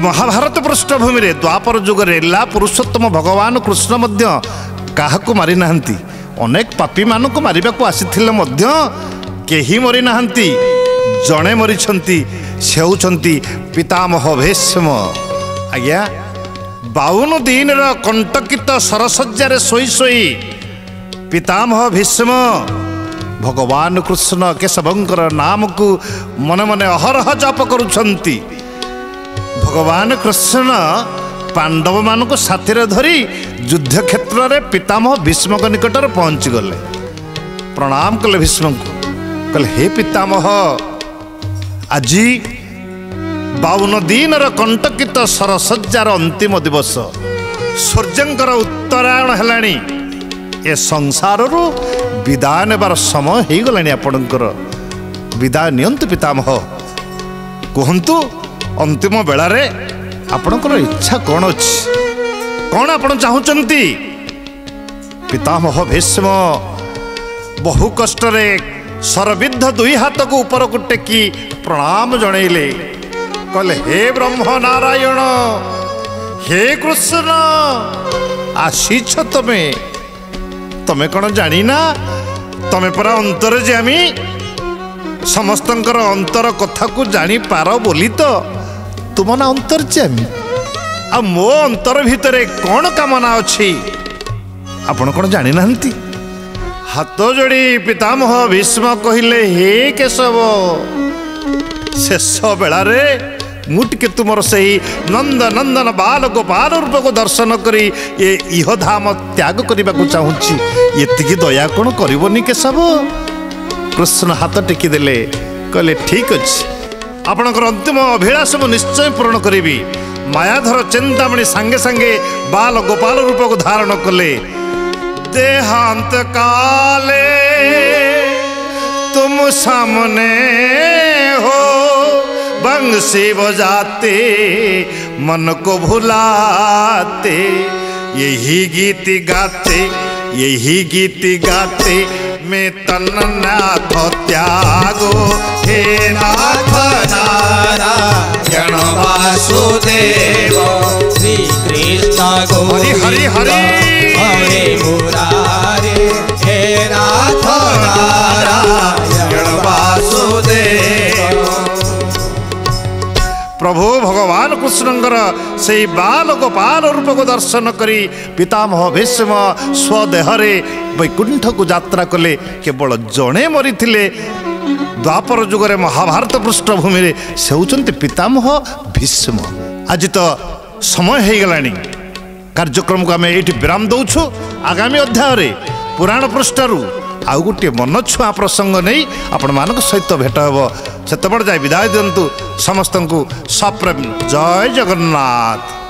महाभारत पृष्ठभूमि रे द्वापर जुगरे ला पुरुषोत्तम भगवान कृष्ण मध्य काहाकु मारि नाहंती अनेक पापी मानक मारिबाकु आसीथिले मध्य केही मरि नाहंती जणे मरिछंती से होउछंती पितामह भीष्म। आज्ञा 52 दिन कंटकित सरसज्जार सोई सोई पितामह भीष्म भगवान कृष्ण केशवंकर नाम को मन मने अहरह जप करुछंती। भगवान कृष्ण पांडव मान को साथी धरी युद्ध क्षेत्र में पितामह भीष्म निकट पहुंची गले। प्रणाम कले भीष्म को कहले हे पितामह आज 52 दिन कंटकित सरसज्जार अंतिम दिवस सूर्यंकर उत्तरायण हेलानी ए संसार विदाय नेबार समय हो गलानी आपणकर विदाय नियंतु पितामह कहतु अंतिम बेलारे आपणकर इच्छा कौन अच्छी कौन आपण चाहूचंती। पितामह भीष्म बहु कष्ट रे सरविद्ध दुई हाथ को ऊपर को टेकी प्रणाम जनइले कहले हे ब्रह्म नारायण हे कृष्ण आसीछ तमे कौन जानी ना तमे परा अंतर जामी समस्तंकर अंतर कथा को जानी पार बोली तो तुम ना अंतर जामी आ मो अंतर भितरे कौन कामना अच्छी आपण कौन जानी नाहंती। हाथ जोड़ी पितामह भीष्म कहले हे केशव शेष बेलारे मुटिके तुमर सही नंद नंदन बाल गोपाल रूप को दर्शन करी ये इह धाम त्याग करने को चाहूँगी ये दया कौन करनी केशव। कृष्ण हाथ टेकी देले कहले ठीक अच्छे आपणकर अंतिम अभिलाष मु निश्चय पूर्ण करी। मायाधर चिंतामणि सांगे सांगे बाल गोपाल रूप को धारण कले। देहांत काले तुम सामने हो बंसी बजाते मन को भुलाते यही गीत गाते मैं तन नाथ त्यागो हे नाथ नारायण वासुदेव श्री कृष्ण हरि हरि हरि हरे मुरारे हे नाथ नारायण वासुदेव। प्रभु भगवान कृष्णंकर से बाल गोपाल रूप को दर्शन करी पितामह भीष्म स्वदेहरे वैकुंठ को यात्रा कले। केवल जड़े मरी द्वापर जुगरे महाभारत पृष्ठभूमि रे से होउछन्ति पितामह भीष्म। आज तो समय हो गलानी कार्यक्रम को आम ये विराम दौछु। आगामी अध्याय रे पुराण पृष्ठरू आउ गोटे मन छुआ प्रसंग नहीं आपण मान सहित भेट हे से जाए विदाय दिंतु समस्त को सप्रेम जय जगन्नाथ।